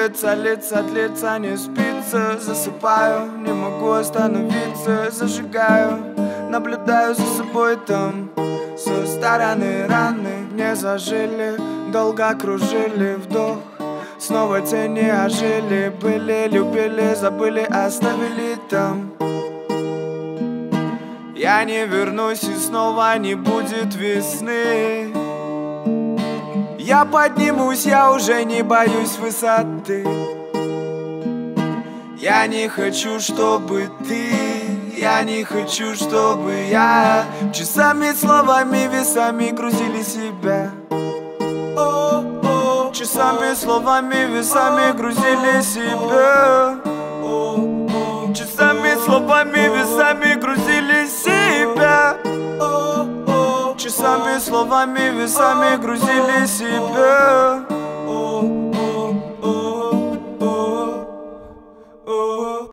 длится, длится, не спится. Засыпаю, не могу остановиться. Зажигаю, наблюдаю за собой там. Со стороны раны не зажили, долго кружили вдох. Снова тени ожили, были, любили, забыли, оставили там. Я не вернусь и снова не будет весны. Я поднимусь, я уже не боюсь высоты. Я не хочу, чтобы ты, я не хочу, чтобы я часами, словами, весами грузили себя. Часами, словами, весами грузили себя. Часами, словами, весами грузили себя. Часами, словами, весами грузили себя.